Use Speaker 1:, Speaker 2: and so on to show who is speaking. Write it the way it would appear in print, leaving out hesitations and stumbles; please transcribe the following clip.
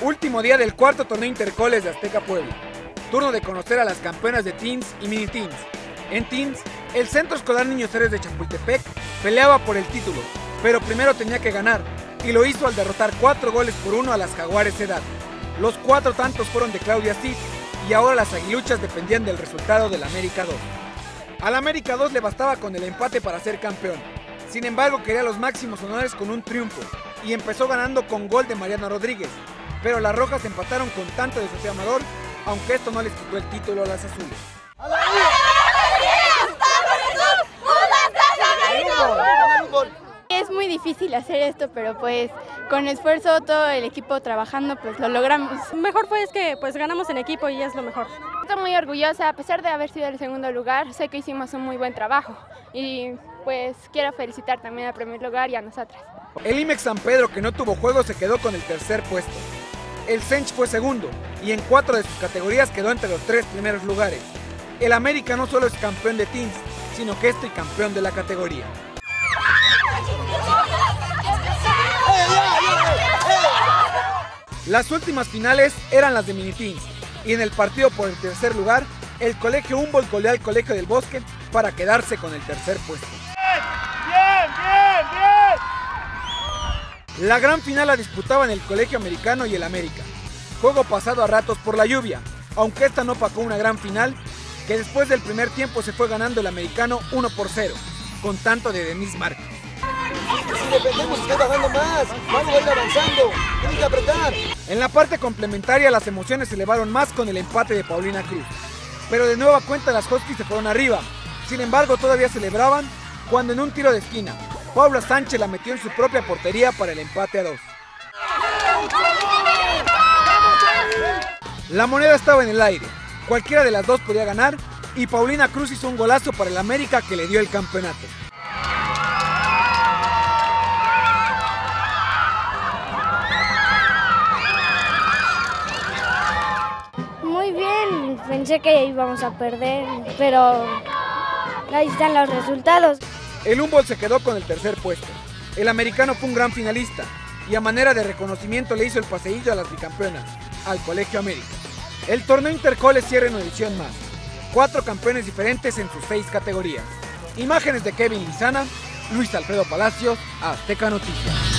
Speaker 1: Último día del cuarto torneo Intercoles de Azteca Puebla. Turno de conocer a las campeonas de Teens y Mini Teens. En Teens, el Centro Escolar Niños Héroes de Chapultepec peleaba por el título, pero primero tenía que ganar, y lo hizo al derrotar 4-1 a las Jaguares Edad. Los 4 tantos fueron de Claudia Cid, y ahora las aguiluchas dependían del resultado del América 2. Al América 2 le bastaba con el empate para ser campeón. Sin embargo, quería los máximos honores con un triunfo, y empezó ganando con gol de Mariana Rodríguez, pero las rojas empataron con tanto de Sofía Amador, aunque esto no les quitó el título a las azules.
Speaker 2: Es muy difícil hacer esto, pero pues con esfuerzo, todo el equipo trabajando, pues lo logramos.
Speaker 3: Mejor fue que pues ganamos en equipo y es lo mejor.
Speaker 2: Estoy muy orgullosa, a pesar de haber sido el segundo lugar, sé que hicimos un muy buen trabajo y pues quiero felicitar también al primer lugar y a nosotras.
Speaker 1: El IMEX San Pedro, que no tuvo juego, se quedó con el tercer puesto. El Sench fue segundo y en 4 de sus categorías quedó entre los 3 primeros lugares. El América no solo es campeón de Teens, sino que es tricampeón de la categoría. Las últimas finales eran las de Mini Teens, y en el partido por el tercer lugar, el Colegio Humboldt goleó al Colegio del Bosque para quedarse con el tercer puesto. La gran final la disputaban el Colegio Americano y el América. Juego pasado a ratos por la lluvia, aunque esta no opacó una gran final, que después del primer tiempo se fue ganando el Americano 1-0, con tanto de Denise Márquez.
Speaker 4: Si dependemos, estoy bajando más, vamos a ir avanzando, tienen que apretar.
Speaker 1: En la parte complementaria las emociones se elevaron más con el empate de Paulina Cruz, pero de nueva cuenta las Huskies se fueron arriba. Sin embargo, todavía celebraban cuando en un tiro de esquina, Paula Sánchez la metió en su propia portería para el empate a 2. La moneda estaba en el aire, cualquiera de las dos podía ganar, y Paulina Cruz hizo un golazo para el América que le dio el campeonato.
Speaker 5: Muy bien, pensé que íbamos a perder, pero ahí están los resultados.
Speaker 1: El Humboldt se quedó con el tercer puesto. El Americano fue un gran finalista y a manera de reconocimiento le hizo el paseillo a las bicampeonas, al Colegio América. El torneo Intercoles cierra en una edición más. 4 campeones diferentes en sus 6 categorías. Imágenes de Kevin Lizana, Luis Alfredo Palacios, Azteca Noticias.